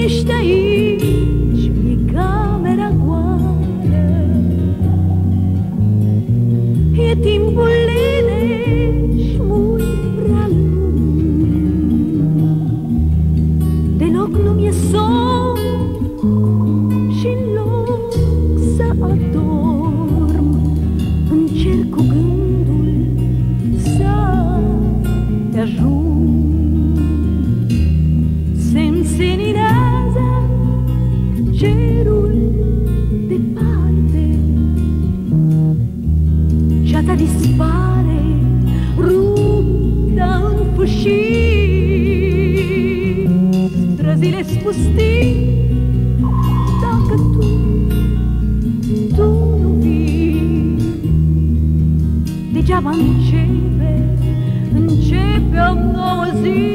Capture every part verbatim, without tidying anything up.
ești aici, e camera goală, e timpul leneș mult prea lung, deloc nu mi-e somn și-n loc să adorm, încerc cu gândul să te ajung. Se înseninează cerul departe, ceața dispare ruptă în fâșii, străzile spustii. Dacă tu, tu nu vii, degeaba începe, începe o nouă zi.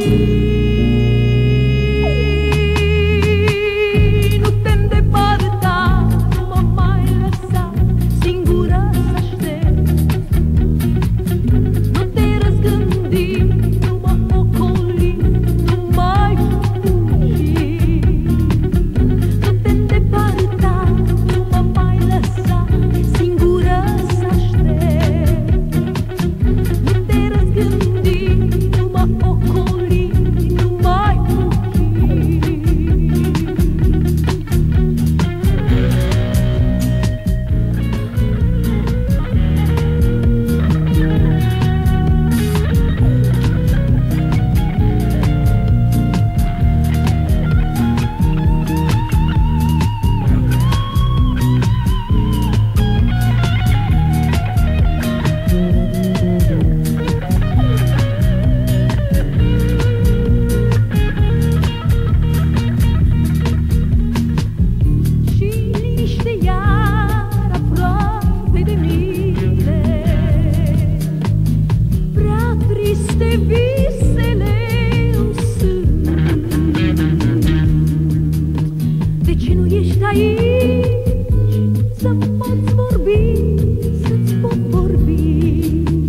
Visele îmi sunt. De ce nu ești aici să-mi poți vorbi, să-ți pot vorbi,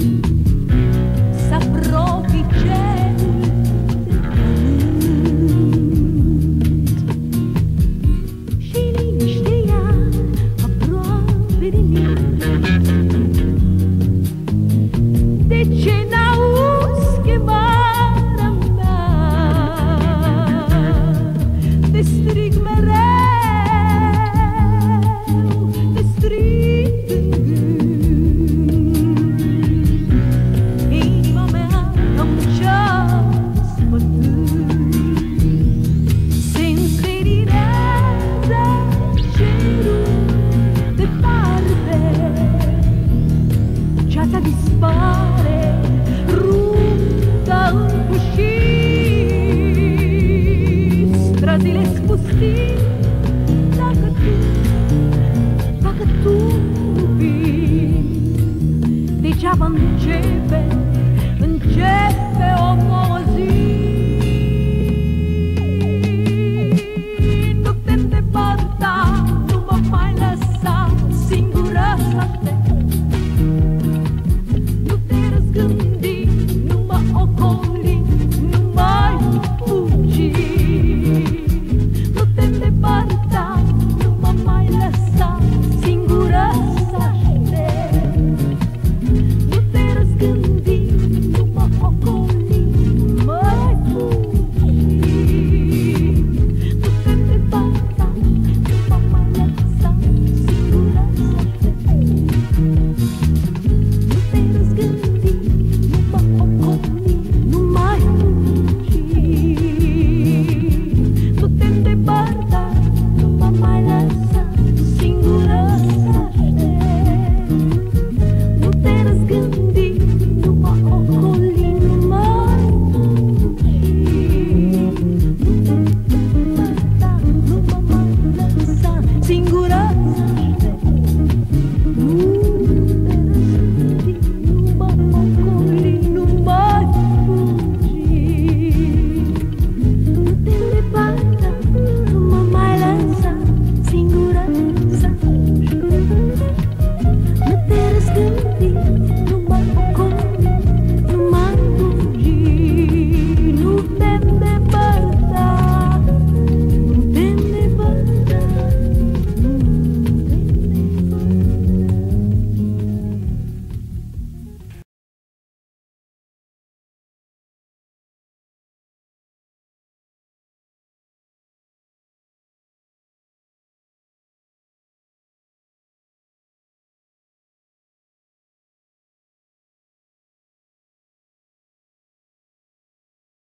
să apropii cerul de pământ și liniște iar aproape de mine. De ce n-auzi chemarea mea? Te strig mereu, te strig în gând. Inima mea ca un ceas bătând, se înseninează cerul departe, ceața dispare ruptă în fâșii, străzile spustii. Dacă tu, dacă tu vii, degeaba începe, începe o nouă zi.